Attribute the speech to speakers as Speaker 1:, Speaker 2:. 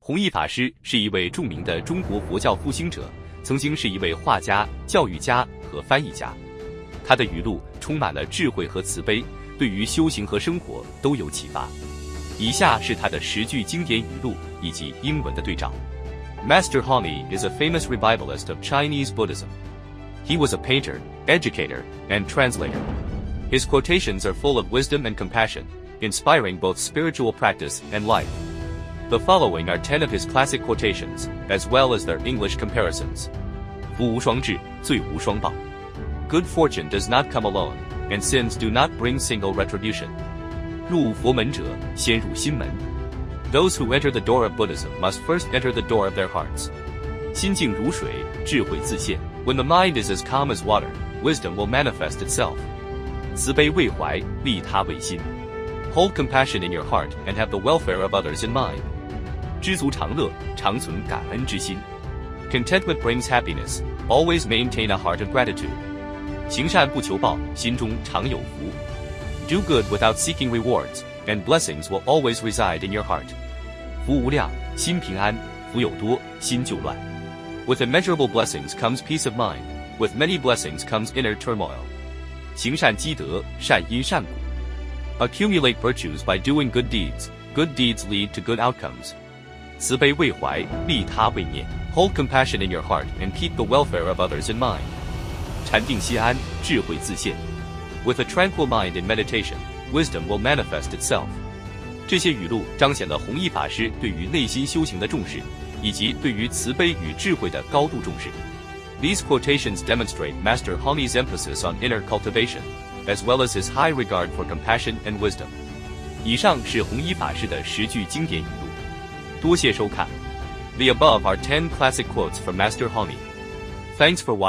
Speaker 1: 弘一法师是一位著名的中国佛教复兴者，曾经是一位画家、教育家和翻译家。他的语录充满了智慧和慈悲，对于修行和生活都有启发。以下是他的10句经典语录以及英文的对照。Master Hongyi is a famous revivalist of Chinese Buddhism. He was a painter, educator, and translator. His quotations are full of wisdom and compassion, inspiring both spiritual practice and life. The following are 10 of his classic quotations, as well as their English comparisons. 福无双至，罪无双报。Good fortune does not come alone, and sins do not bring single retribution. 入佛门者，先入心门。Those who enter the door of Buddhism must first enter the door of their hearts. 心静如水，智慧自现。When the mind is as calm as water, wisdom will manifest itself. 慈悲为怀，利他为心。Hold compassion in your heart and have the welfare of others in mind. 知足常乐，常存感恩之心。Contentment brings happiness. Always maintain a heart of gratitude. 行善不求报，心中常有福。Do good without seeking rewards, and blessings will always reside in your heart. 福无量，心平安；福有多，心就乱。With immeasurable blessings comes peace of mind. With many blessings comes inner turmoil. 行善积德，善因善果。Accumulate virtues by doing good deeds. Good deeds lead to good outcomes. 慈悲为怀，利他为念。Hold compassion in your heart and keep the welfare of others in mind. 禅定心安，智慧自现。With a tranquil mind in meditation, wisdom will manifest itself. 这些语录彰显了弘一法师对于内心修行的重视，以及对于慈悲与智慧的高度重视。These quotations demonstrate Master Hongyi's emphasis on inner cultivation, as well as his high regard for compassion and wisdom. 以上是弘一法师的10句经典语录，多谢收看。The above are 10 classic quotes from Master Hongyi. Thanks for watching.